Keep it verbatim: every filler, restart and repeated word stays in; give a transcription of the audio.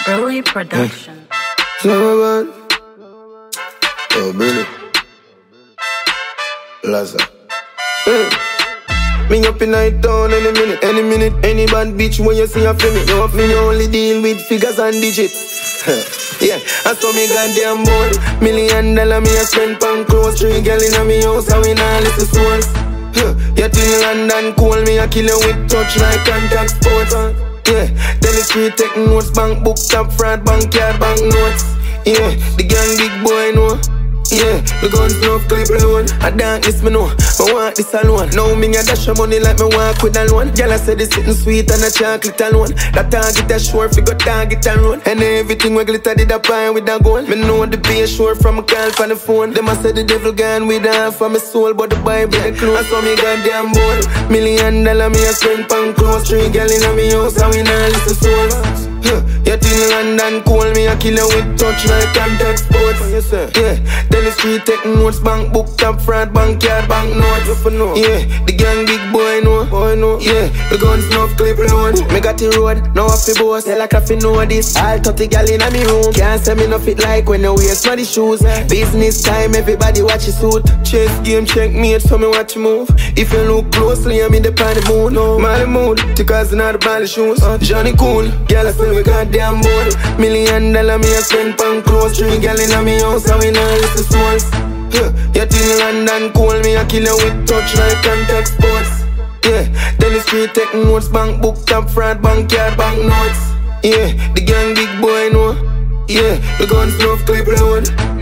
Early production. Summer man. Oh, Billy. Laza. Mm. Me up in night town any minute, any minute. Any bad bitch when you see a film it. You have me only deal with figures and digits. Yeah, I saw me goddamn bold. Million dollar me a spend pan clothes. Three girl in a me house and we nah listen souls. You think London cool, me a kill you with touch like contact sports. Yeah, tell the street take notes, bank book, top fraud, bank yard, bank notes. Yeah, the gang big boy know. Yeah, the guns no clip alone. I darkness me know, I want this alone. Now me a dash your money like me walk with alone. Girl I say this sitting sweet and a chocolate alone. That target a sure fi go target and run. And everything we glitter did a pie with a gun. Me know the base sure from a call from the phone. Them a say the devil gone with half of my soul, but the Bible the close. I saw me goddamn bold. Million dollar me a spend pound clothes. Three girl in a me house and we nah listen souls. Yeah, you think London cool, me a kill you with touch like contact sports. Yeah, then the street take notes, bank book, top fraud, bank yard, bank notes. Yeah, the gang big boy know, boy know. Yeah, the guns no clip alone. Me got the road, now off the boss. Tell a coffee know this. All thirty gal in a me room. Can't say me no fit like when you wear smarty shoes. Business time, everybody watch your suit. Chess game, checkmate, so me watch you move. If you look closely, I'm in the pan the moon. No, my mood, because not the ball shoes. Johnny cool, gal I say we goddamn bold. Million dollar me a spend pound clothes. Three gal in a me house and we nah listen souls. Yeah, you think London cool, me a kill you with touch like contact sports. Yeah, then the street take notes, bank book, top fraud, bank yard, bank notes. Yeah, the gang big boy know. Yeah, the guns no clip alone.